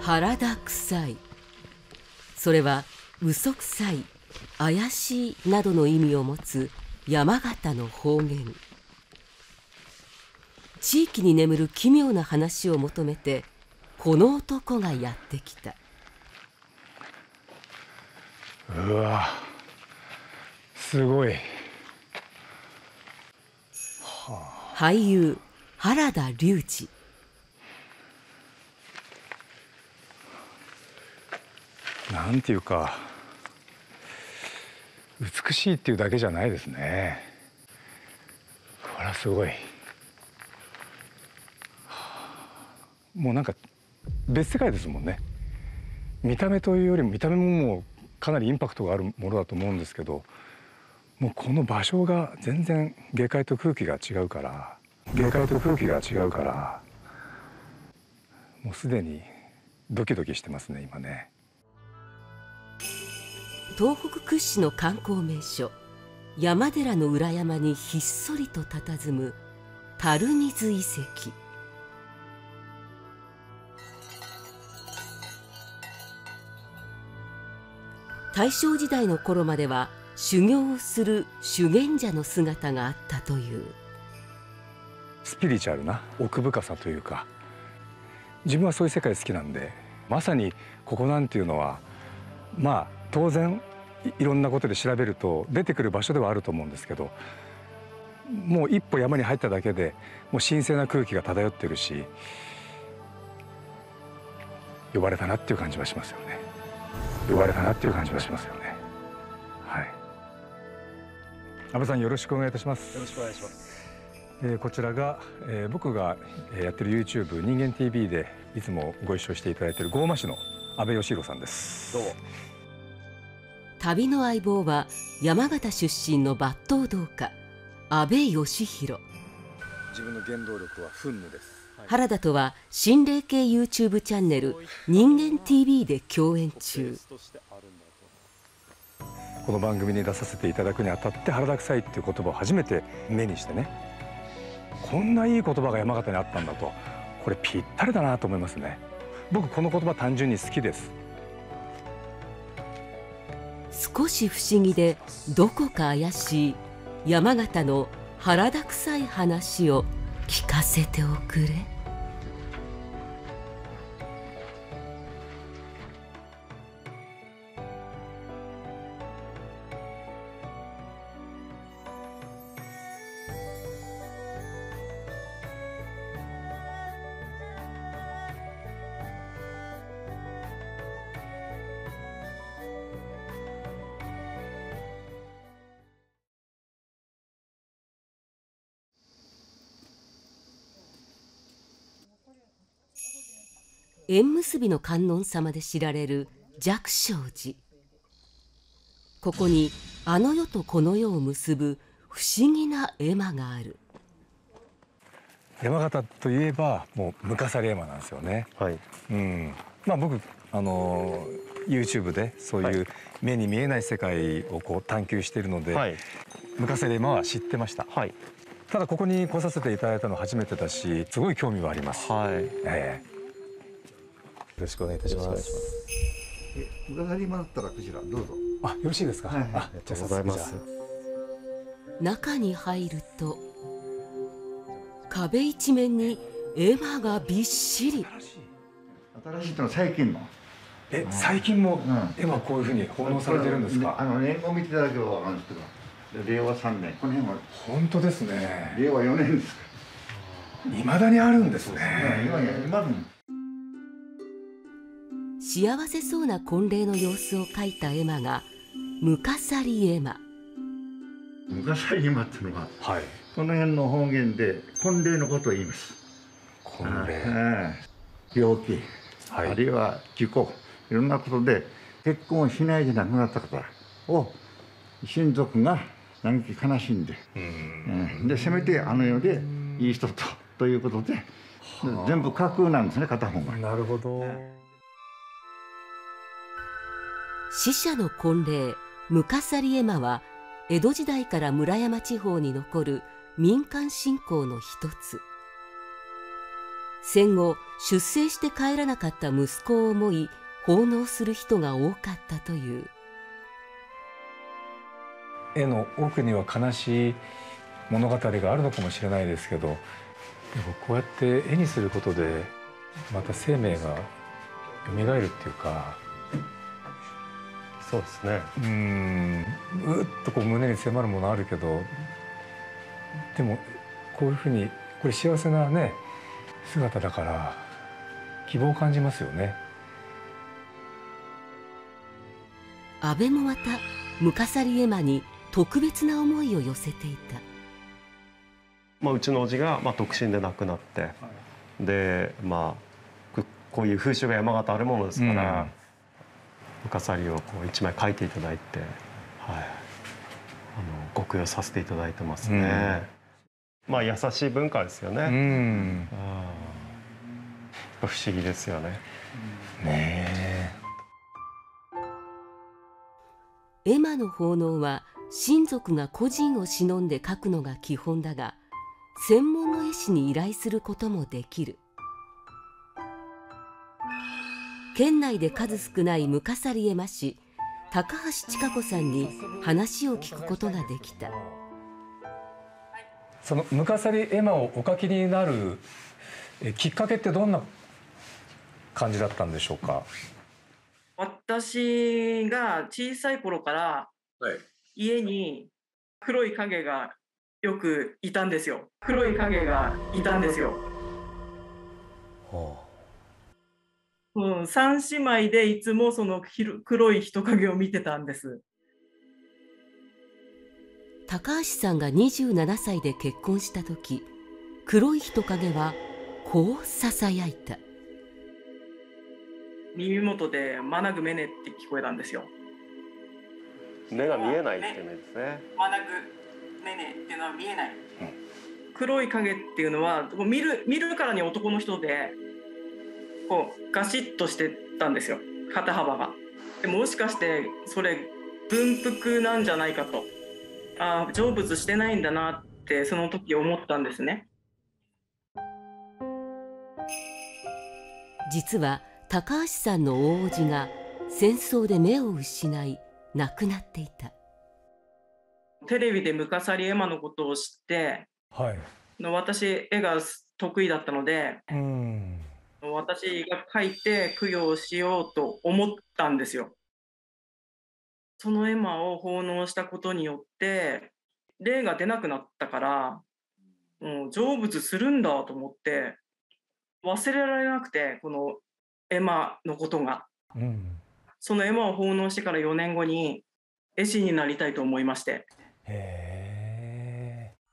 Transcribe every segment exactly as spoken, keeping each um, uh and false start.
原田臭い。それは嘘くさい、怪しいなどの意味を持つ山形の方言。地域に眠る奇妙な話を求めてこの男がやってきた。 うわ、すごい。 はあ、俳優原田龍二。 なんていうか美しいっていうだけじゃないですね。これはすごい。もうなんか別世界ですもんね。見た目というよりも見た目ももうかなりインパクトがあるものだと思うんですけど、もうこの場所が全然下界と空気が違うから下界と空気が違うからもうすでにドキドキしてますね今ね。 東北屈指の観光名所山寺の裏山にひっそりと佇む垂水遺跡。大正時代の頃までは修行をする修験者の姿があったという。 スピリチュアルな奥深さというか、自分はそういう世界好きなんで、まさにここなんていうのはまあ当然いろんなことで調べると出てくる場所ではあると思うんですけど、もう一歩山に入っただけでもう神聖な空気が漂ってるし、呼ばれたなっていう感じはしますよね。呼ばれたなっていう感じはしますよね。はい。安倍さんよろしくお願いいたします。 よろしくお願いします。 えー、こちらが、えー、僕がやってる YouTube 人間 ティーブイ でいつもご一緒していただいている郷間市の安倍義弘さんです。 どうも。 旅の相棒は山形出身の抜刀道家安倍義弘。 自分の原動力は憤怒です。はい、 原田とは心霊系 YouTube チャンネル人間 ティーブイ で共演中。 この番組に出させていただくにあたって原田臭いっていう言葉を初めて目にしてね、こんないい言葉が山形にあったんだと、これぴったりだなと思いますね。僕この言葉単純に好きです。 少し不思議でどこか怪しい山形の原田臭い話を聞かせておくれ。縁結びの観音様で知られる寂勝寺。ここにあの世とこの世を結ぶ不思議な絵馬がある。 山形といえばもうムカサリ絵馬なんですよね。 はい。 うん。まあ僕あの YouTube でそういう目に見えない世界をこう探求しているので、はい、ムカサリ絵馬は知ってました。はい。ただここに来させていただいたのは初めてだし、すごい興味はあります。はい。ええ。よろしくお願いいたします。 え、ムカサリ絵馬だったらこちらどうぞ。 あ、よろしいですか。はい、あ、 ありがとうございます。 中に入ると壁一面に絵馬がびっしり。 新しいのは最近の。 え、最近も絵馬こういうふうに奉納されてるんですか。 あの年号を見ていただけばわかるんですけど、れいわさんねん、この辺は本当ですね。 れいわよねんですか。 未だにあるんですね。 今今の幸せそうな婚礼の様子を描いた絵馬がムカサリ絵馬。 ムカサリ絵馬っていうのは、 はい、 この辺の方言で婚礼のことを言います。 婚礼、 病気、 はい、あるいは事故、いろんなことで結婚をしないで亡くなった方を親族が嘆き悲しんで、うん、でせめてあの世でいい人とということで全部架空なんですね、片方が。 なるほど。 死者の婚礼ムカサリ絵馬は江戸時代から村山地方に残る民間信仰の一つ。 戦後出征して帰らなかった息子を思い奉納する人が多かったという。 絵の奥には悲しい物語があるのかもしれないですけど、でもこうやって絵にすることでまた生命が蘇るっていうか、 そうですね、 うーんうっとこう胸に迫るものあるけど、でもこういうふうにこれ幸せなね姿だから希望を感じますよね。 安倍もまたムカサリ絵馬に特別な思いを寄せていた。 まあ、うちの叔父がまあ独身で亡くなって、はい、でまあこういう風習が山形あるものですから、うん、ムカサリをこう一枚描いていただいて、はい、あのご供養させていただいてますね。うん、まあ優しい文化ですよね。うん、不思議ですよね。 ねえ。 絵馬の奉納は親族が個人を忍んで描くのが基本だが、専門の絵師に依頼することもできる。県内で数少ないムカサリ絵馬師高橋千佳子さんに話を聞くことができた。 そのムカサリ絵馬をお描きになるきっかけってどんな感じだったんでしょうか。 私が小さい頃から家に黒い影がよくいたんですよ。黒い影がいたんですよ。はあ、うん、三姉妹でいつもその黒い人影を見てたんです。 高橋さんがにじゅうななさいで結婚した時、黒い人影はこうささやいた。 耳元でマナグメネって聞こえたんですよ。 目が見えないっていう意味ですね。 マナグメネっていうのは見えない。うん、黒い影っていうのは見る見るからに男の人で、こうガシッとしてたんですよ。肩幅が。でもしかしてそれ軍服なんじゃないかと、ああ成仏してないんだなってその時思ったんですね。 実は高橋さんの大叔父が戦争で目を失い亡くなっていた。 テレビでムカサリ絵馬のことを知って、はい、私絵が得意だったので、うん、私が描いて供養しようと思ったんですよ。その絵馬を奉納したことによって霊が出なくなったから、もう成仏するんだと思って忘れられなくて、この絵馬のことが、うん、その絵馬を奉納してからよねんごに絵師になりたいと思いまして。 へー。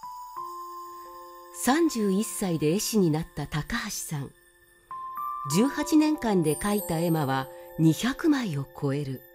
さんじゅういっさいで絵師になった高橋さん。じゅうはちねんかんで描いた絵馬はにひゃくまいを超える。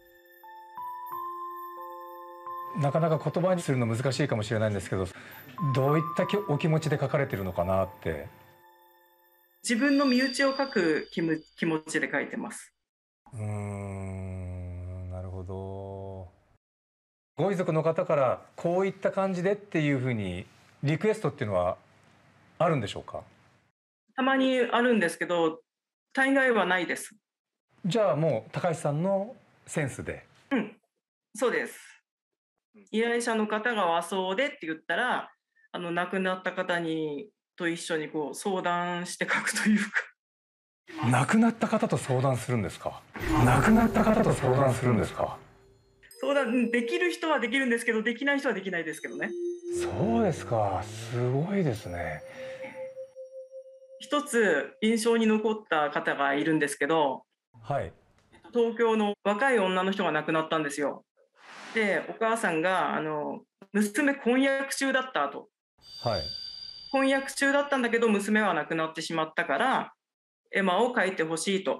なかなか言葉にするの難しいかもしれないんですけど、どういったお気持ちで描かれてるのかなって。 自分の身内を描く気む気持ちで描いてます。 うーん、なるほど。ご遺族の方からこういった感じでっていうふうにリクエストっていうのはあるんでしょうか。 たまにあるんですけど、大概はないです。 じゃあもう高橋さんのセンスで。 うん、そうです。依頼者の方が和装でって言ったら、あの亡くなった方にと一緒にこう相談して書くというか。 亡くなった方と相談するんですか。亡くなった方と相談するんですか。 相談できる人はできるんですけど、できない人はできないですけどね。 そうですか。すごいですね。 一つ印象に残った方がいるんですけど、はい、東京の若い女の人が亡くなったんですよ。で、お母さんがあの娘婚約中だったと。はい。婚約中だったんだけど娘は亡くなってしまったから絵馬を描いてほしいと。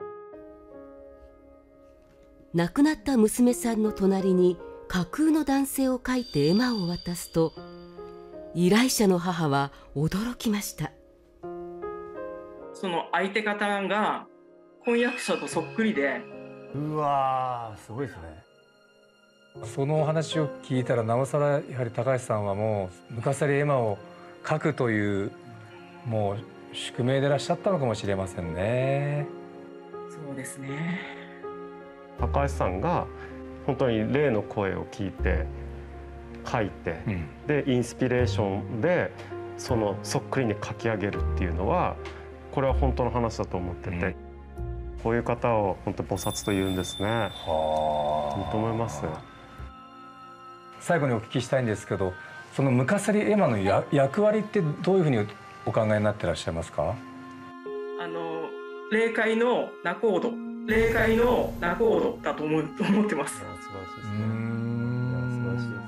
亡くなった娘さんの隣に架空の男性を描いて絵馬を渡すと、依頼者の母は驚きました。 その相手方が婚約者とそっくりで。 うわー、すごいですね。そのお話を聞いたらなおさらやはり高橋さんはもうムカサリ絵馬を描くというもう宿命でいらっしゃったのかもしれませんね。 そうですね。 高橋さんが本当に霊の声を聞いて書いて、うん、でインスピレーションでそのそっくりに書き上げるっていうのはこれは本当の話だと思ってて、うん、こういう方を本当菩薩と言うんですね。はあ。いいと思います。 最後にお聞きしたいんですけど、そのムカサリ絵馬のや役割ってどういうふうにお考えになってらっしゃいますか？ あの霊界の仲人、霊界の仲人だと思う思ってます。素晴らしいですね。 素晴らしいです。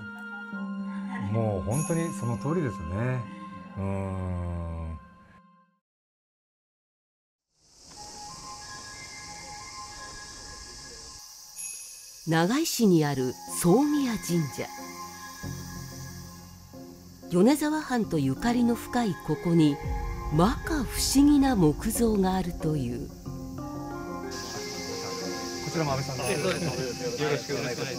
もう本当にその通りですね。うーん。 長井市にある宗宮神社。米沢藩とゆかりの深いここに摩訶不思議な木像があるという。こちらも安倍さんです。よろしくお願いいたします。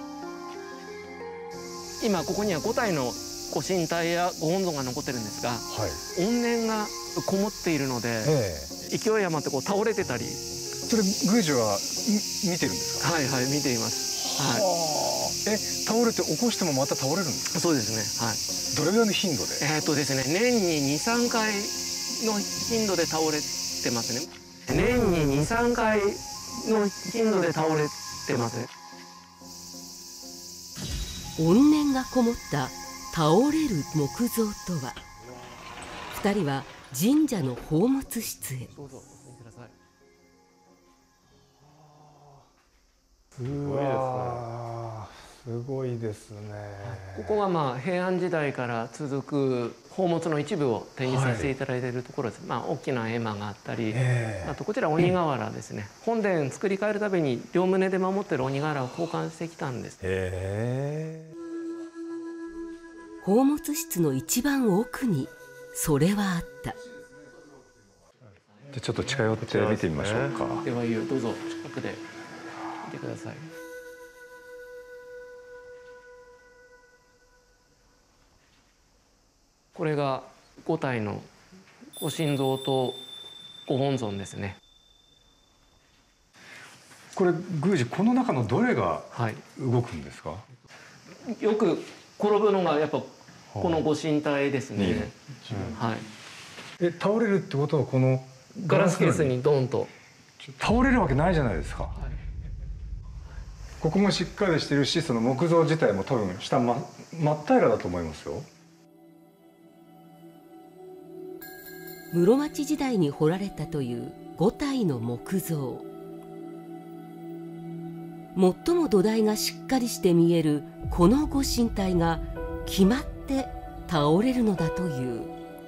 今ここにはご体のご神体やご本尊が残ってるんですが、はい、怨念がこもっているので、ええ、勢い余ってこう倒れてたり。 それ宮司は見てるんですか？ はいはい、見ています。はい。 え、倒れて起こしてもまた倒れるんですか？ そうですね。はい。 どれぐらいの頻度で？ えっとですね、年にに、さんかいの頻度で倒れてますね。年にに、さんかいの頻度で倒れてますね。 怨念がこもった倒れる木像とは、二人は神社の宝物室へ。 うわー、すごいですね。 ここがまあ平安時代から続く宝物の一部を展示させていただいているところです。はい、まあ大きな絵馬があったり、あとこちら鬼瓦ですね。本殿作り変えるたびに両胸で守っている鬼瓦を交換してきたんです。 宝物室の一番奥にそれはあった。 じゃちょっと近寄って見てみましょうか。 ではいいよ、どうぞ近くで見てください。これがご体のご神像とご本尊ですね。 これ宮司、この中のどれが動くんですか？はい、 よく転ぶのがやっぱこのご神体ですね。はい。 え、倒れるってことはこのガラスケースにドンと倒れるわけないじゃないですか。はい、ここもしっかりしてるし、その木像自体も多分下真っ平らだと思いますよ。 室町時代に彫られたというご体の木像。最も土台がしっかりして見えるこのご神体が決まって倒れるのだという。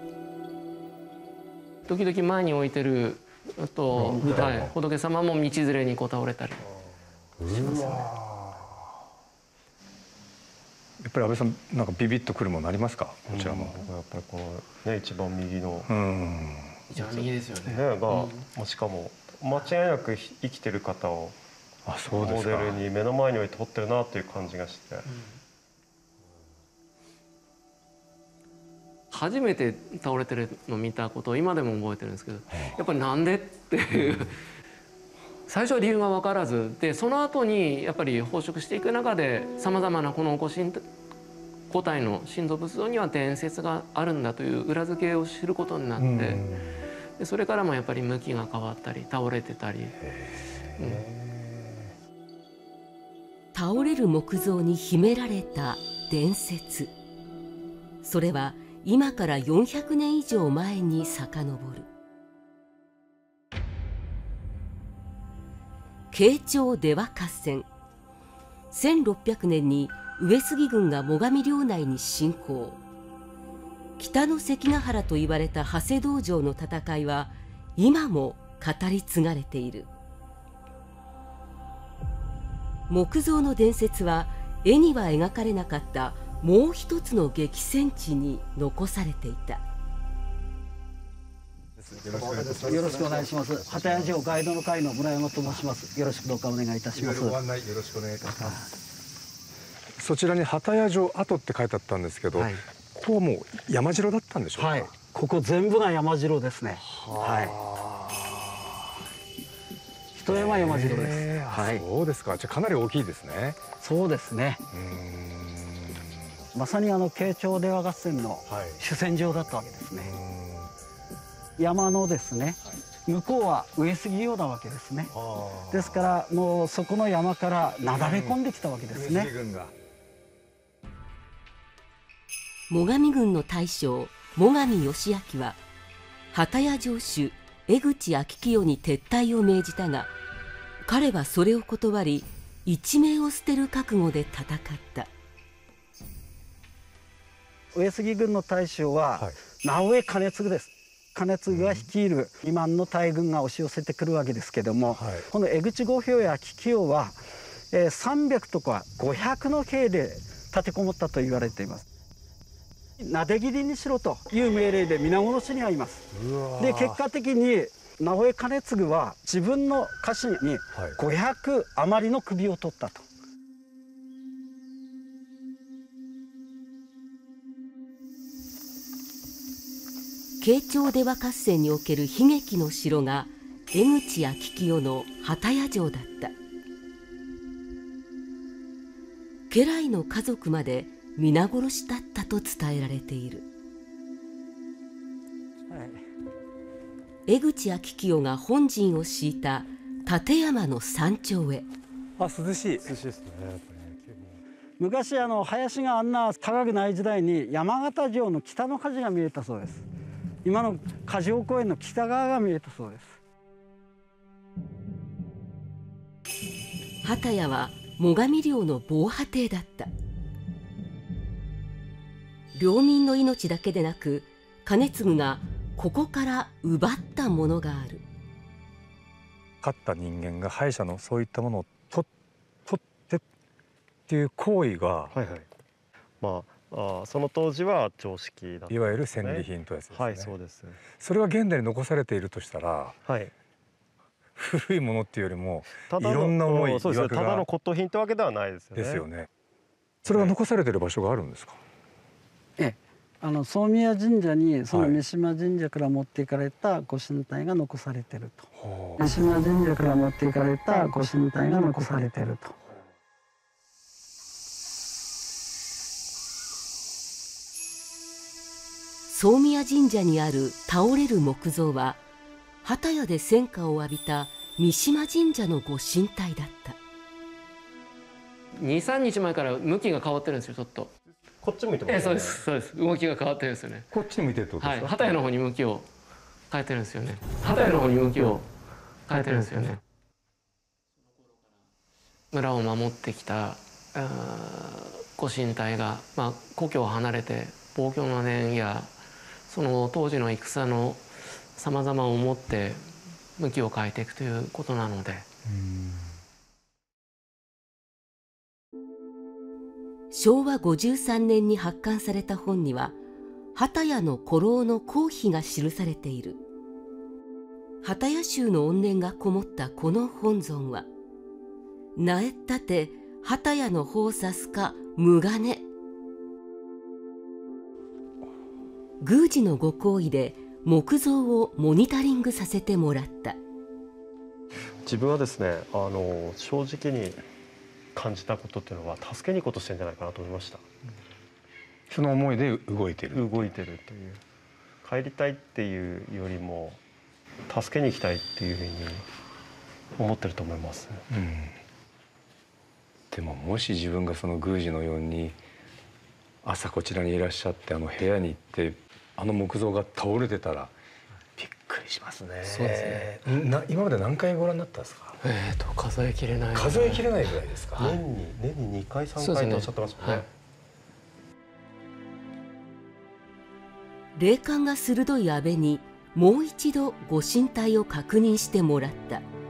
時々前に置いてるあと、はい、仏様も道連れにこう倒れたりしますね。 やっぱり安倍さん、なんかビビッとくるものありますか？こちらも。 やっぱりこのね、一番右の。 一番右ですよね。 ねが、うん、しかも間違いなく生きてる方をモデルに目の前に置いて彫ってるなっていう感じがして。うん、 初めて倒れてるのを見たことを今でも覚えてるんですけど、やっぱりなんでっていう。最初は理由が分からずで、その後にやっぱり奉職していく中でさまざまなこのご神ご体の神像仏像には伝説があるんだという裏付けを知ることになって、でそれからもやっぱり向きが変わったり倒れてたり、うん、 倒れる木像に秘められた伝説、それは今からよんひゃくねん以上前に遡る。慶長出羽合戦。せんろっぴゃくねんに上杉軍が最上領内に侵攻。北の関ヶ原と言われた長谷道場の戦いは今も語り継がれている。木像の伝説は絵には描かれなかったもう一つの激戦地に残されていた。 よろしくお願いします。幡屋城ガイドの会の村山と申します。よろしくどうかお願いいたします。 ご案内よろしくお願いいたします。そちらに幡屋城跡って書いてあったんですけど、はい、ここはもう山城だったんでしょうか？ はい、 ここ全部が山城ですね。はい。一山山城です。 えー、はい。そうですか。じゃあかなり大きいですね。 そうですね。まさにあの慶長出羽合戦の主戦場だったわけですね。山のですね、向こうは上杉用なわけですね。ですからもうそこの山からなだれ込んできたわけですね。 最上軍の大将最上義光は旗屋城主江口昭清に撤退を命じたが、彼はそれを断り一命を捨てる覚悟で戦った。 上杉軍の大将は、はい、直江兼続です。兼続が率いる肥満の大軍が押し寄せてくるわけですけども、はい、この江口五兵や桔梗は、えー、さんびゃくとかごひゃくの兵で立てこもったと言われています。なで斬りにしろという命令で皆殺しに遭います。で結果的に直江兼続は自分の家臣にごひゃく余りの首を取ったと。 慶長出羽合戦における悲劇の城が江口や桔梗の旗屋城だった。家来の家族まで皆殺しだったと伝えられている。はい、江口や桔梗が本陣を敷いた立山の山頂へ。 あ、涼しい。 涼しいですね。 昔あの林があんな高くない時代に山形城の北の端が見えたそうです。今の梶尾公園の北側が見えたそうです。旗屋は最上領の防波堤だった。領民の命だけでなく、兼続がここから奪ったものがある。 勝った人間が敗者のそういったものを取ってっていう行為が、はいはい、 まあ、あその当時は常識だった、ね、 いわゆる戦利品とやつですね。 はい、そうです。 それが現代に残されているとしたら、はい、古いものっていうよりもいろんな思い、 そうですね、ただの骨董品ってわけではないですよね。 ですよね。それが残されている場所があるんですか？ ええ、あの宗宮神社にその三島神社から持っていかれたご神体が残されていると。三島神社から持っていかれたご神体が残されていると。 宗宮神社にある倒れる木像は旗屋で戦火を浴びた三島神社のご神体だった。 にさんにちまえから向きが変わってるんですよ、ちょっと。 こっち向いてますね。 ええ、そうです、そうです。動きが変わってるんですよね。 こっちに向いてるってことですか？ はい、旗屋の方に向きを変えてるんですよね。旗屋の方に向きを変えてるんですよね。村を守ってきたご神体が、まあ、故郷を離れて防御の念やその当時の戦のさまざまを思って向きを変えていくということなので。 しょうわごじゅうさんねんに発刊された本には旗屋の古老の公碑が記されている。旗屋衆の怨念がこもったこの本尊は「なえったて旗屋の方さすか無金」。宮司のご厚意で木像をモニタリングさせてもらった。 自分はですね、あの正直に感じたことっていうのは助けに行こうとしてるんじゃないかなと思いました。 その思いで動いてる動いてるという、帰りたいっていうよりも助けに行きたいっていうふうに思ってると思います、うん、 でももし自分がその宮司のように朝こちらにいらっしゃってあの部屋に行ってあの木像が倒れてたらびっくりしますね。 そうですね。な今まで何回ご覧になったんですか？ えーと数えきれない。 数えきれないぐらいですか？ 年に年ににかいさんかいとおっしゃってますもんね。はい、 霊感が鋭い阿部にもう一度ご神体を確認してもらった。 あ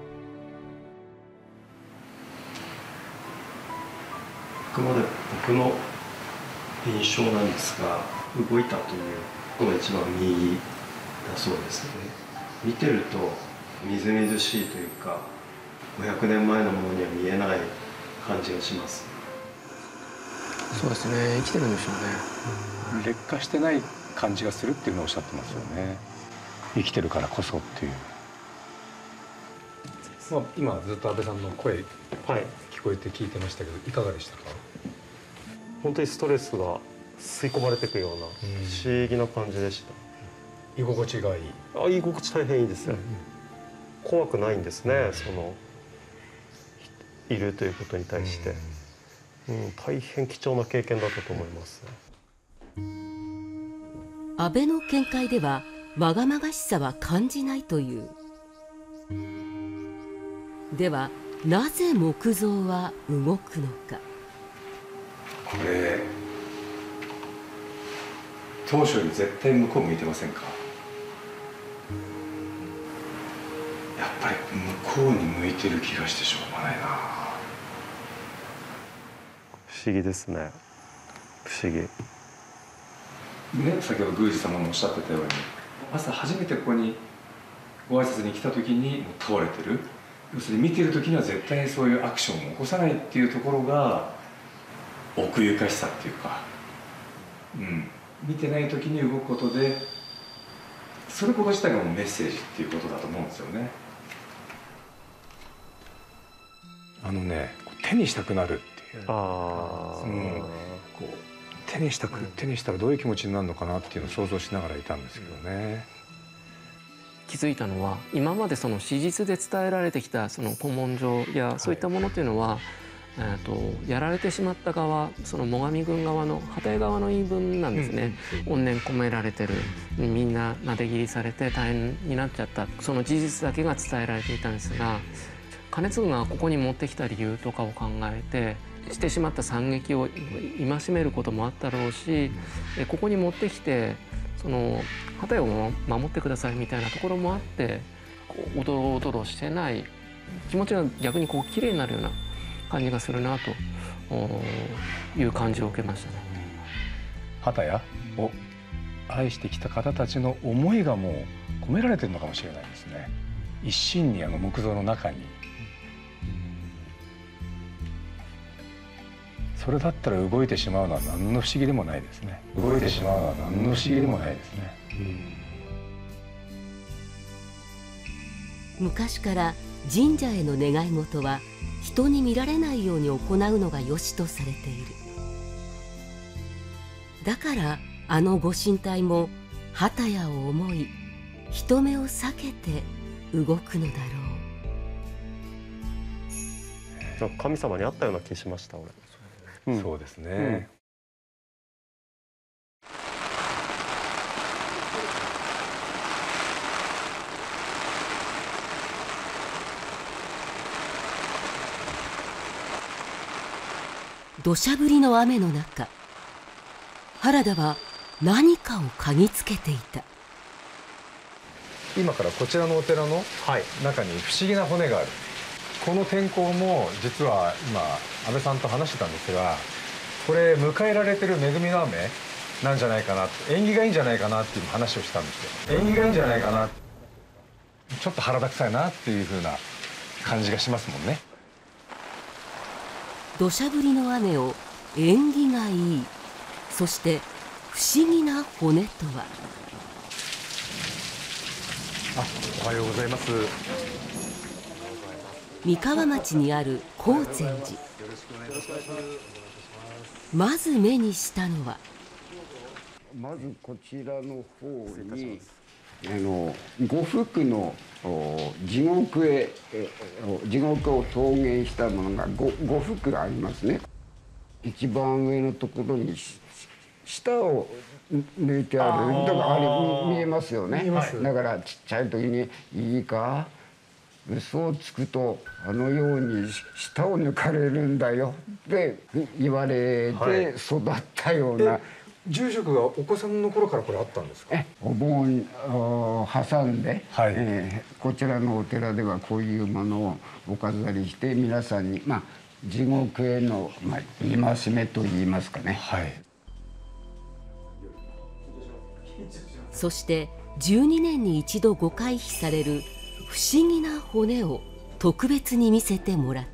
くまで僕の印象なんですが、動いたというのが一番右だそうですね。見てるとみずみずしいというか、ごひゃくねんまえのものには見えない感じがします。 そうですね、生きてるんでしょうね。 劣化してない感じがするっていうのをおっしゃってますよね。生きてるからこそっていう。まあ、今ずっと安倍さんの声、はい、聞こえて聞いてましたけど、いかがでしたか？ 本当にストレスが吸い込まれていくような不思議な感じでした。 居心地がいい。 あ、居心地大変いいですね。うん、怖くないんですね。うん、そのいるということに対して、うん、うん、大変貴重な経験だったと思います。 安倍の見解ではまがまがしさは感じないという。ではなぜ木造は動くのか。 これ当初より絶対向こう向いてませんか？やっぱり向こうに向いてる気がしてしょうがないな。 不思議ですね。不思議ね。 先ほど宮司様もおっしゃってたように、朝初めてここにご挨拶に来た時にもう倒れてる。要するに見てる時には絶対にそういうアクションを起こさないっていうところが奥ゆかしさっていうか、うん、見てない時に動くことでそれこと自体がもうメッセージっていうことだと思うんですよね。あのね、手にしたくなるっていう、あ、うん、こう手にしたく、手にしたらどういう気持ちになるのかなっていうのを想像しながらいたんですけどね。 気づいたのは、今までその史実で伝えられてきたその古文書やそういったものというのは、はい、えーとやられてしまった側、その最上軍側の旗絵側の言い分なんですね。怨念込められてる、みんななで切りされて大変になっちゃった、その事実だけが伝えられていたんですが、兼続がここに持ってきた理由とかを考えてしてしまった惨劇を戒めることもあったろうし、ここに持ってきてその旗絵を守ってくださいみたいなところもあって、こうおどろおどろしてない気持ちが逆にこう綺麗になるような感じがするなという感じを受けましたね。 旗絵を愛してきた方たちの思いがもう込められてるのかもしれないですね。一心にあの木造の中に。それだったら動いてしまうのは何の不思議でもないですね。動いてしまうのは何の不思議でもないですね。 うん、昔から神社への願い事は人に見られないように行うのが良しとされている。だからあのご神体も旗絵を思い人目を避けて動くのだろう。 神様に会ったような気しました俺。 うん、そうですね。 土砂降りの雨の中、原田は何かを嗅ぎつけていた。 今からこちらのお寺の中に不思議な骨がある。この天候も実は今安倍さんと話してたんですが、これ迎えられてる恵みの雨なんじゃないかな、縁起がいいんじゃないかなっていう話をしたんですよ。縁起がいいんじゃないかな、ちょっと腹立くさいなっていう風な感じがしますもんね。 土砂降りの雨を縁起がいい、そして不思議な骨とは。 あ、おはようございます。 三河町にある高禅寺。まず目にしたのは、 まずこちらの方にあの呉服の地獄へ地獄を陶芸したものが呉服がありますね。一番上のところに舌を抜いてある、だからあれ見えますよね。だからちっちゃい時に「いいか、嘘をつくとあのように舌を抜かれるんだよ」って言われて育ったような、はい、 住職がお子さんの頃からこれあったんですか？ えお盆を挟んで、はい、えー、こちらのお寺ではこういうものをお飾りして皆さんに、まあ、地獄への、まあ、戒めといいますかね、はい、 そしてじゅうにねんに一度ご回避される不思議な骨を特別に見せてもらった。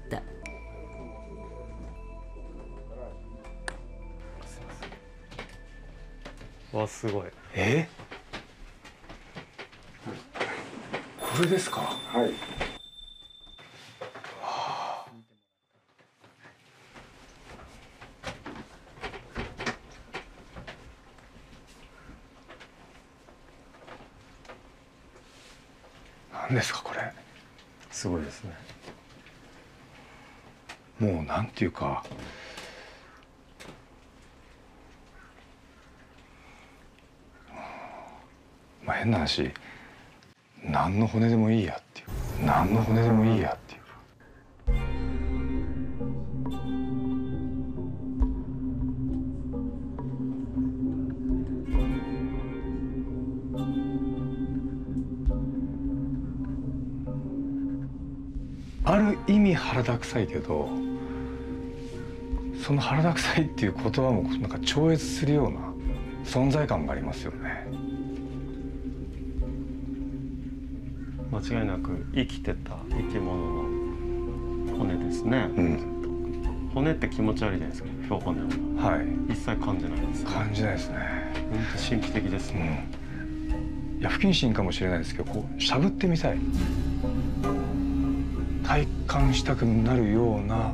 わ、すごい。 えこれですか？ はい。 何ですかこれ。 すごいですね。 もうなんていうか、まあ変な話、何の骨でもいいやっていう、何の骨でもいいやっていう。ある意味腹立くさいけど、その腹立くさいっていう言葉もなんか超越するような存在感がありますよね。 間違いなく生きてた生き物の骨ですね。うん、骨って気持ち悪いじゃないですか。標本でも、はい、一切感じないです、ね。 感じないですね。 本当神秘的ですね。 うん、いや不謹慎かもしれないですけど、こうしゃぶってみたい。体感したくなるような。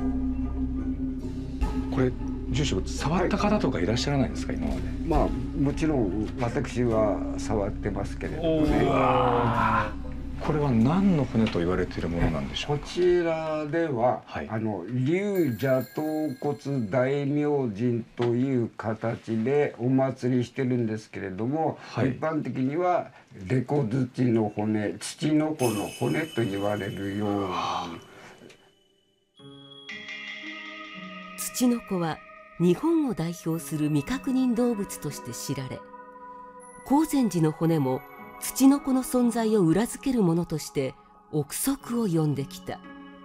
これ住職触った方とかいらっしゃらないんですか、はい、今まで。 まあもちろん私は触ってますけれどもね。 これは何の骨と言われているものなんでしょうか。 こちらでは、はい、あの龍蛇頭骨大明神という形でお祭りしてるんですけれども、はい、一般的にはレコ土の骨、土の子の骨と言われるような。 土の子は日本を代表する未確認動物として知られ、高禅寺の骨も土の子の存在を裏付けるものとして憶測を呼んできた。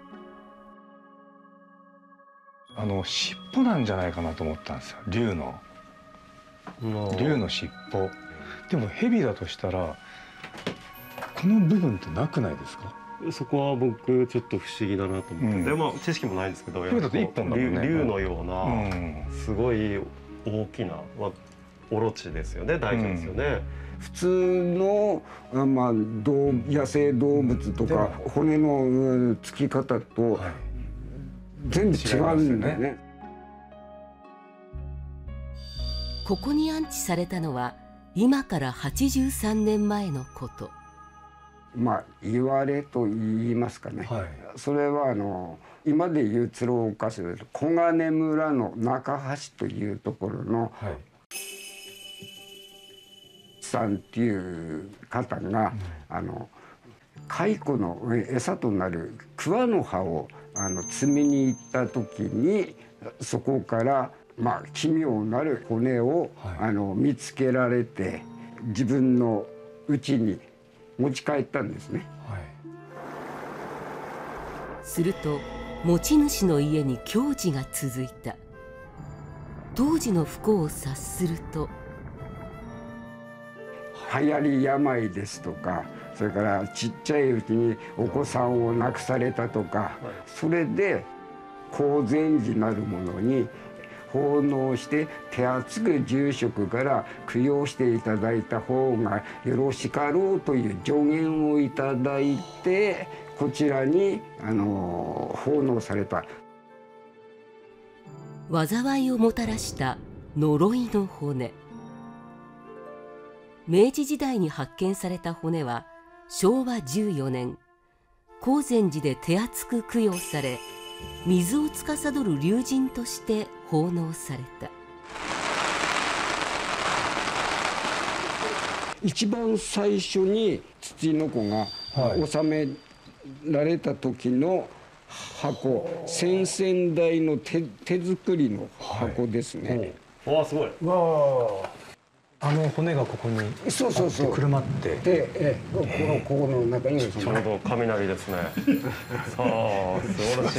あの尻尾なんじゃないかなと思ったんですよ。竜の竜の尻尾。でも蛇だとしたらこの部分ってなくないですか。 そこは僕ちょっと不思議だなと思って、うん、でまあ知識もないんですけど、 竜だと一本だもんね。 竜のような、うん、すごい大きな、まあ、オロチですよね。大事ですよね。うん、 普通の、まあ、野生動物とか骨のつき方と全部違うんだよね。 ここに安置されたのは今からはちじゅうさんねんまえのこと。 まあ言われと言いますかね、はい、それはあの今でいう鶴岡市で小金村の中橋というところの、はい、さんっていう方が、うん、あの蚕の餌となる桑の葉をあの摘みに行った時にそこからまあ奇妙なる骨を、はい、あの見つけられて自分の家に持ち帰ったんですね。はい、 すると持ち主の家に凶事が続いた。当時の不幸を察すると、 流行り病ですとか、それからちっちゃいうちにお子さんを亡くされたとか、それで高禅寺なるものに奉納して手厚く住職から供養していただいた方がよろしかろうという助言をいただいて、こちらにあの奉納された。 災いをもたらした呪いの骨。明治時代に発見された骨はしょうわじゅうよねん高禅寺で手厚く供養され、水を司る龍神として奉納された。 一番最初に土の子が収められた時の箱、先々代の 手, 手作りの箱ですね。 はい、わあすごい。 わあ、あの骨がここにそうそうそうくるまってで、えこのここの中にちょうど雷ですね。さあ素晴らし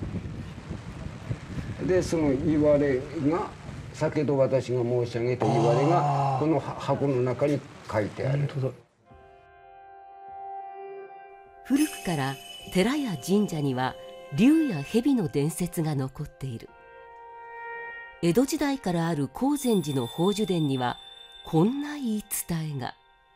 い。 でそのいわれが先ほど私が申し上げたいわれがこの箱の中に書いてある。 古くから寺や神社には竜や蛇の伝説が残っている。江戸時代からある高禅寺の宝珠殿にはこんな言い伝えが。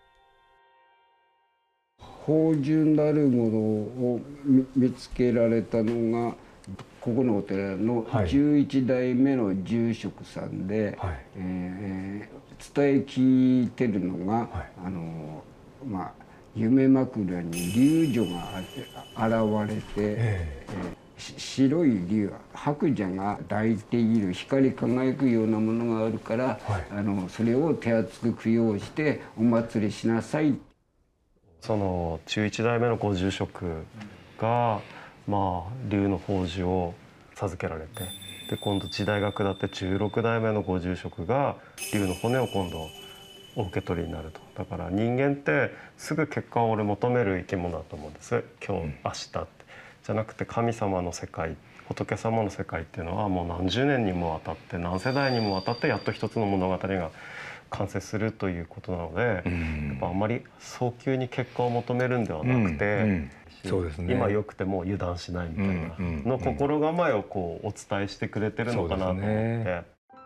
宝珠なるものを見つけられたのがここのお寺のじゅういちだいめの住職さんで、はい、えー、伝え聞いてるのが、はい、あのまあ夢枕に龍女が現れて、えー、白い龍白蛇が抱いている光り輝くようなものがあるから、はい、あのそれを手厚く供養してお祭りしなさい。 そのじゅういちだいめのご住職が、まあ龍の宝珠を授けられて、で今度時代が下ってじゅうろくだいめのご住職が龍の骨を今度お受け取りになると。だから人間ってすぐ結果を俺求める生き物だと思うんです。今日、うん、明日ってじゃなくて、神様の世界、仏様の世界っていうのはもう何十年にもわたって何世代にもわたってやっと一つの物語が完成するということなので、うん、やっぱあんまり早急に結果を求めるんではなくて、うんうん、そうですね、今よくても油断しないみたいなの心構えをこうお伝えしてくれてるのかなと思って。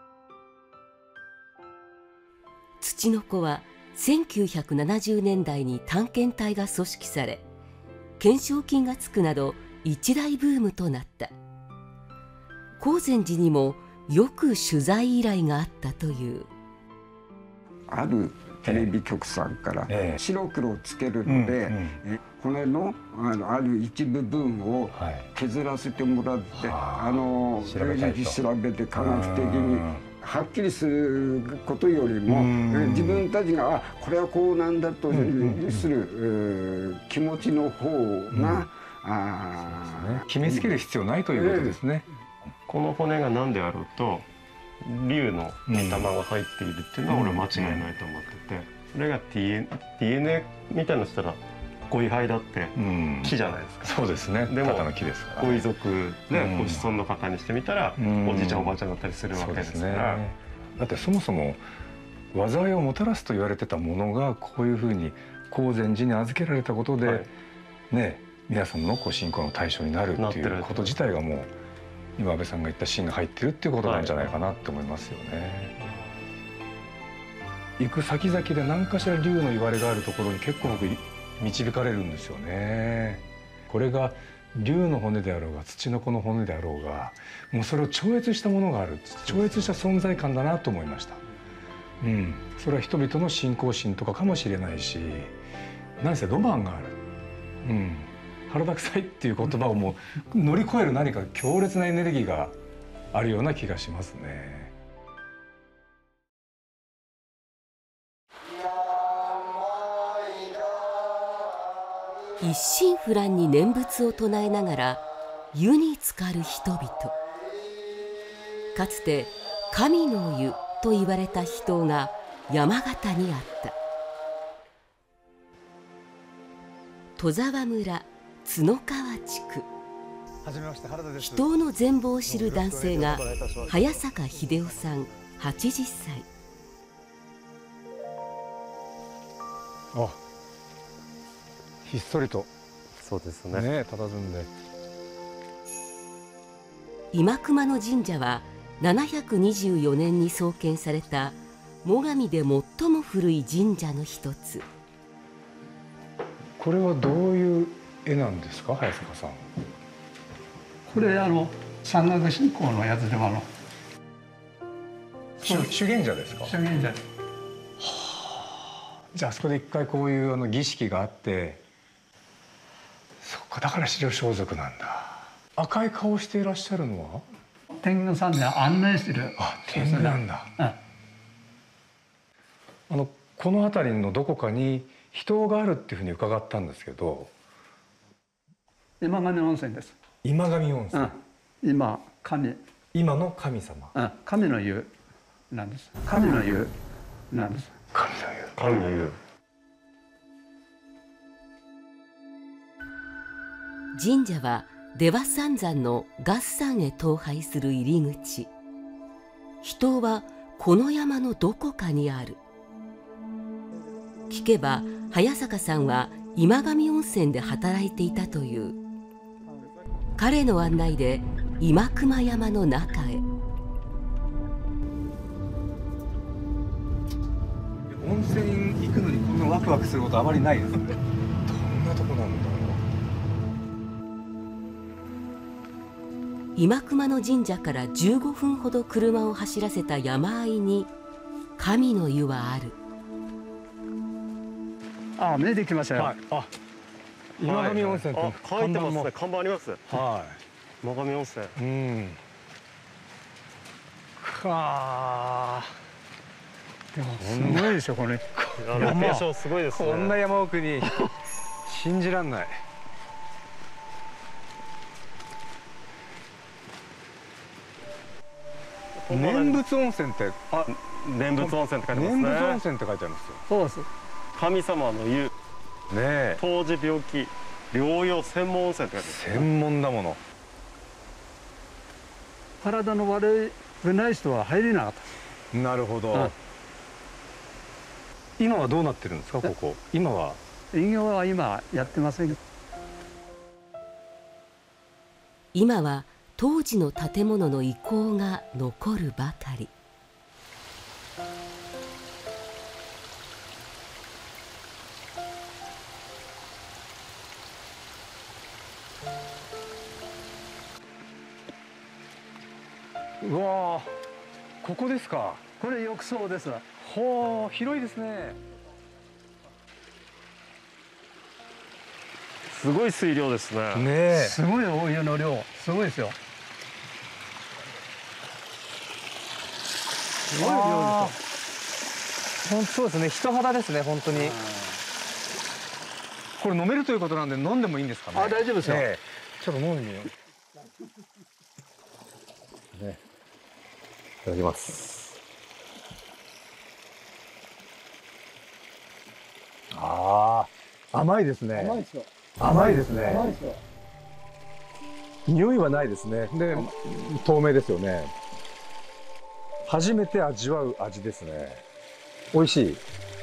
つちのこはせんきゅうひゃくななじゅうねんだいに探検隊が組織され、懸賞金がつくなど一大ブームとなった。高禅寺にもよく取材依頼があったという。 あるテレビ局さんから白黒をつけるので、骨のあのある一部分を削らせてもらって、あの調べて科学的にはっきりすることよりも、自分たちがあこれはこうなんだとする気持ちの方が、 決めつける必要ないということですね。 この骨が何であろうと龍の御霊が入っているっていうのは俺は間違いないと思ってて、それが ディーエヌエー みたいなしたらご位牌だって木じゃないですか。 そうですね。 でもの木ですから、 ご遺族でご子孫の方にしてみたらおじいちゃんおばあちゃんだったりするわけですから。 だってそもそも災いをもたらすと言われてたものがこういうふうに高禅寺に預けられたことで、はい、ね、皆さんのこう信仰の対象になるっていうこと自体がもう今安倍さんが言った芯が入ってるっていうことなんじゃないかなって思いますよね。行く先々で何かしら龍の言われがあるところに結構僕導かれるんですよね。これが龍の骨であろうが土の子の骨であろうが、もうそれを超越したものがある、超越した存在感だなと思いました。うん、それは人々の信仰心とかかもしれないし、何せロマンがある、うん、腹だくさいっていう言葉をもう乗り越える何か強烈なエネルギーがあるような気がしますね。 一心不乱に念仏を唱えながら湯に浸かる人々。かつて神の湯と言われた秘湯が山形にあった。戸沢村角川地区。秘湯の全貌を知る男性が早坂秀夫さんはちじゅっさい。 あ、ひっそりとそうですね、 ね、佇んで。 今熊野神社はななひゃくにじゅうよねんに創建された最上で最も古い神社の一つ。 これはどういう絵なんですか、早坂さん。 これあの山岳信仰のやつでもあの修験者ですか。 修験者。 じゃああそこで一回こういうあの儀式があって、そっか、だから白装束なんだ。赤い顔していらっしゃるのは天狗さんで案内してる。 あ、天狗なんだ。うん、あのこの辺りのどこかに秘湯があるっていうふうに伺ったんですけど。 今上温泉です。 今上温泉。うん、 今神。 今の神様。 うん、神の湯なんです。神の湯なんです。 神の湯。 神の湯。 神社は出羽三山の月山へ登拝する入り口。秘湯はこの山のどこかにある。聞けば早坂さんは今上温泉で働いていたという。彼の案内で今熊山の中へ。 温泉行くのにこんなワクワクすることあまりないですね。どんなとこなんだろう。今熊野神社からじゅうごふんほど車を走らせた山あいに神の湯はある。 あ、見えてきましたよ。 はい、あ、今上温泉って書いてますね。看板あります。 はい。 今上温泉。 うん。はあ。 でもすごいでしょこれ。 ロケーションすごいですね。 こんな山奥に信じらんない。念仏温泉って、 あ、念仏温泉って書いてますね。 念仏温泉って書いてあるんですよ。 そうです。 神様の湯。 ね、 当時病気療養専門温泉って書いてます、ね。 専門だもの。 体の悪いない人は入れなかった。 なるほど。うん、今はどうなってるんですかここ。今は。 営業は今やってません。 今は当時の建物の遺構が残るばかり。 うわー、ここですか。 これ浴槽ですわ。 ほう、広いですね。 すごい水量ですね。 ねえ、 すごいお湯の量、すごいですよ。すごい量ですよ。 本当そうですね。人肌ですね、本当に。これ飲めるということなんで飲んでもいいんですかね。 あ、大丈夫ですよ。 ええ、ちょっと飲んでみよう。ね、いただきます。ああ、甘いですね。 甘いですよ。 甘いですね。 甘いですよ。 匂いはないですね。で、透明ですよね。初めて味わう味ですね。美味しい。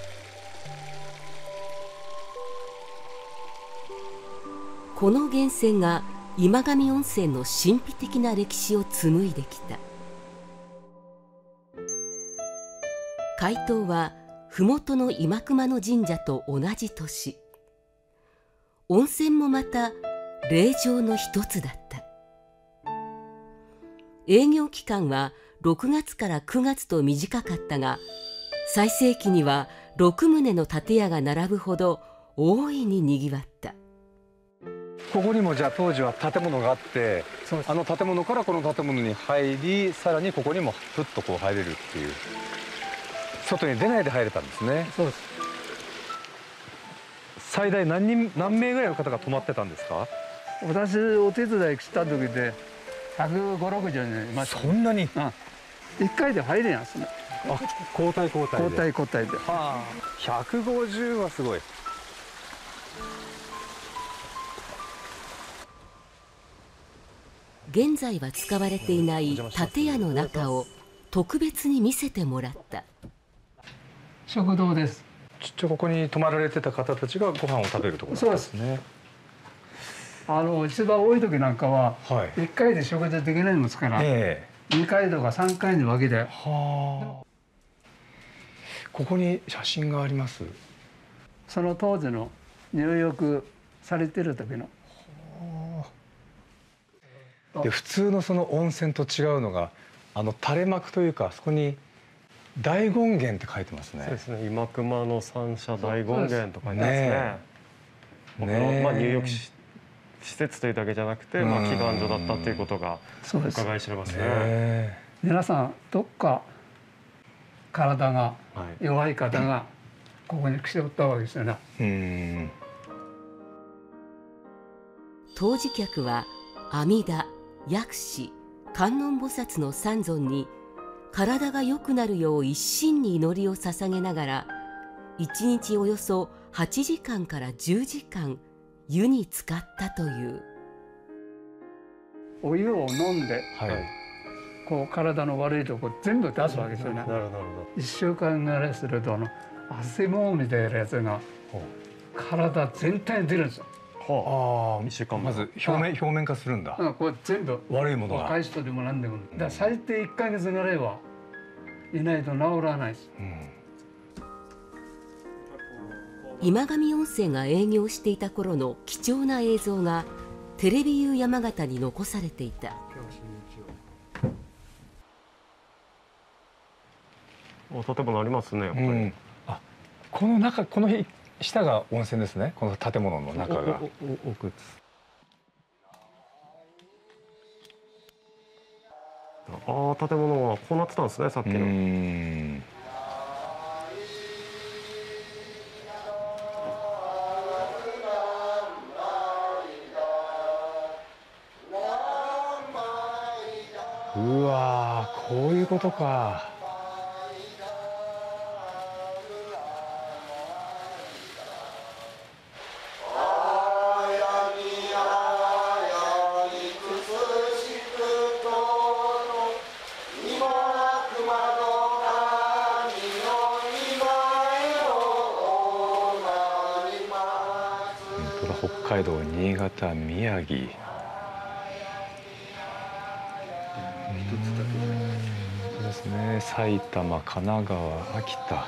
この源泉が今上温泉の神秘的な歴史を紡いできた。開湯は麓の今熊野神社と同じ年。温泉もまた霊場の一つだった。営業期間はろくがつからくがつと短かったが、最盛期にはろくとうの建屋が並ぶほど大いににぎわった。 ここにもじゃあ当時は建物があって、あの建物からこの建物に入り、さらにここにもふっとこう入れるっていう、外に出ないで入れたんですね。 そうです。 最大何人何名ぐらいの方が泊まってたんですか。 私お手伝いした時でひゃくごじゅう、ろくじゅうにんいました。 そんなに。 うん、いっかいで入れんやつね。 あ、交代交代で。 交代交代で。 はあ、ひゃくごじゅうはすごい。 現在は使われていない建屋の中を特別に見せてもらった。 食堂です。 ちっちゃここに泊まられてた方たちがご飯を食べるところなんですね。 あの一番多い時なんかは、はい、いっかいで食事できないんですから、えー、にかいとかさんかいに分けて。はあ。 ここに写真があります。 その当時の入浴されてる時の。 で、普通のその温泉と違うのが、あの垂れ幕というか、そこに大権現って書いてますね。 そうですね。今熊野三社大権現とか書いてますね。ね、まあ入浴施設というだけじゃなくて、まあ祈願所だったということが伺い知れますね。 皆さんどっか体が弱い方がここに来ておったわけですよね。うん、 当時客は阿弥陀、薬師、観音菩薩の三尊に体が良くなるよう一心に祈りを捧げながら、いちにちおよそはちじかんからじゅうじかん湯に浸かったという。 お湯を飲んで、はい、こう体の悪いとこ全部出すわけですよね。なるほど。いっしゅうかんぐらいするとあの汗もみたいなやつが体全体に出るんですよ。 はあ、いっしゅうかんまず表面表面化するんだ。 うん、これ全部悪いものが。 若い人でも何でも、だから最低いっかげつぐらいはいないと治らないです。うん、 今上温泉が営業していた頃の貴重な映像がテレビユー山形に残されていた。 建物ありますね、やっぱり。うん、 あ、この中、この下が温泉ですね。この建物の中が。 奥です。ああ、建物はこうなってたんですね、さっきの。うん。 うわー、こういうことか。北海道、新潟、宮城。そうですね。埼玉、神奈川、秋田。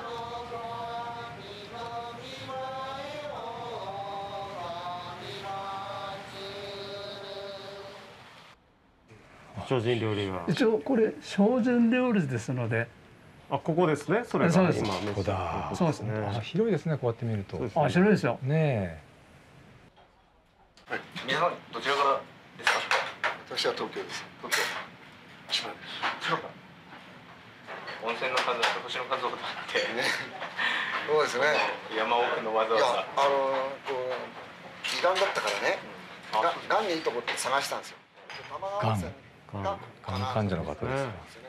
精進料理が。 一応これ精進料理ですので。 あ、ここですね。それがそうです。 今ここだ。 そうですね。 あ、広いですね。こうやって見ると。 あ、広いですよ。 ねえ。 はい。皆さんどちらからですか。私は東京です。東京。千葉です。千葉か。温泉の数は星の数ほどあってね。そうですね。山奥のわざわざ。いや、あのこう胃がんだったからね。がんにいいとこって探したんですよ。 がん。がん患者の方ですか。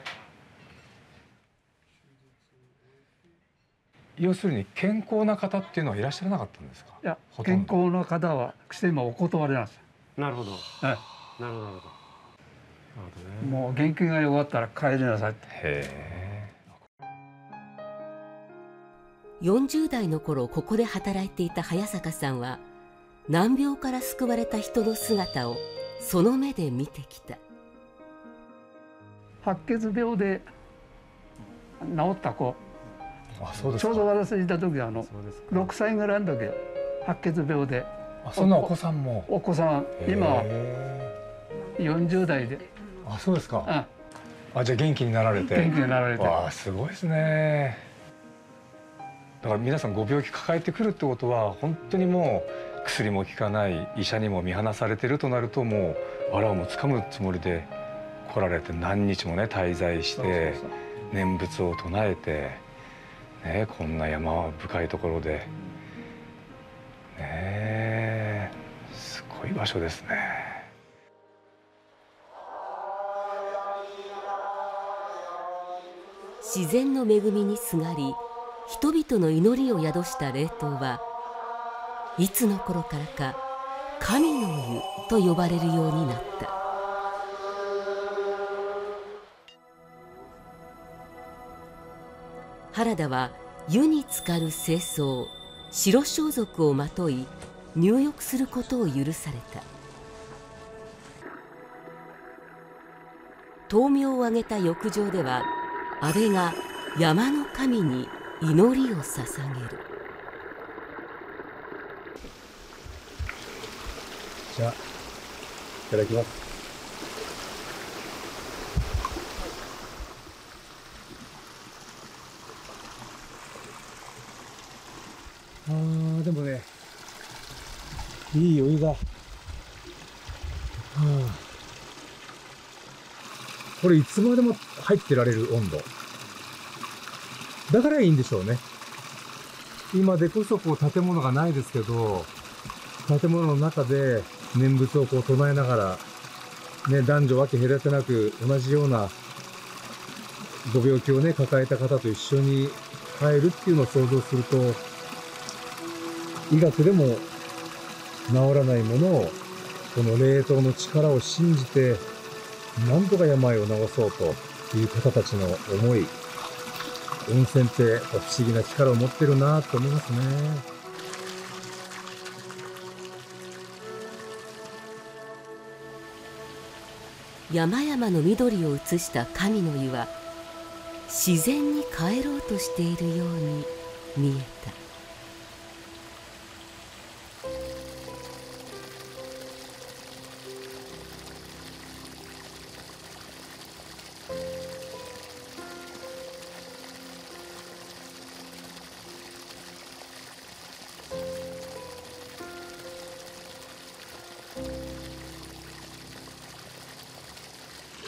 要するに健康な方っていうのはいらっしゃらなかったんですか。 いや、健康な方はしてもお断りなんですよ。 なるほど。 はい。 なるほどなるほど。 もう元気が弱ったら帰りなさいって。 へえ。 よんじゅう代の頃ここで働いていた早坂さんは難病から救われた人の姿をその目で見てきた。 白血病で治った子。 あ、そうですか。 ちょうど私いた時あのろくさいぐらいの時白血病で。 あ、そんなお子さんも。 お子さん今よんじゅう代で。 あ、そうですか。あ、じゃあ元気になられて。 元気になられて。 わあ、すごいですね。だから皆さんご病気抱えてくるってことは本当にもう薬も効かない医者にも見放されてるとなるともう藁をもつかむつもりで来られて何日もね滞在して念仏を唱えて。ね、こんな山深いところで、ね、すごい場所ですね。 自然の恵みにすがり、人々の祈りを宿した霊湯はいつの頃からか神の湯と呼ばれるようになった。原田は湯に浸かる清掃、白装束をまとい入浴することを許された。灯明を上げた浴場では阿部が山の神に祈りを捧げる。 じゃあいただきます。あー、でもね、いいお湯が、はあ、これいつまでも入ってられる温度だからいいんでしょうね。今でこそこう建物がないですけど、建物の中で念仏をこう唱えながら、ね、男女分け隔てなく同じようなご病気をね抱えた方と一緒に帰るっていうのを想像すると、医学でも治らないものをこの霊湯の力を信じてなんとか病を治そうという方たちの思い、温泉って不思議な力を持ってるなと思いますね。 山々の緑を映した神の湯は自然に帰ろうとしているように見えた。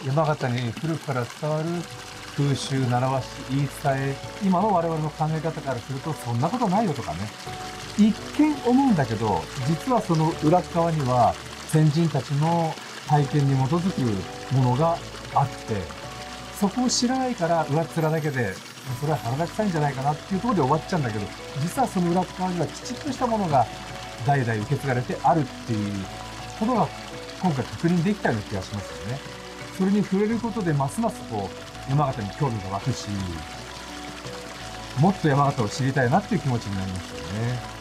山形に古くから伝わる風習、習わし、言い伝え、今の我々の考え方からするとそんなことないよとかね、一見思うんだけど、実はその裏側には先人たちの体験に基づくものがあって、そこを知らないから上っ面だけでそれは腹立ちたいんじゃないかなっていうところで終わっちゃうんだけど、実はその裏側にはきちっとしたものが代々受け継がれてあるっていうことが今回確認できたような気がしますよね。それに触れることでますますこう山形に興味が湧くし、もっと山形を知りたいなっていう気持ちになりますよね。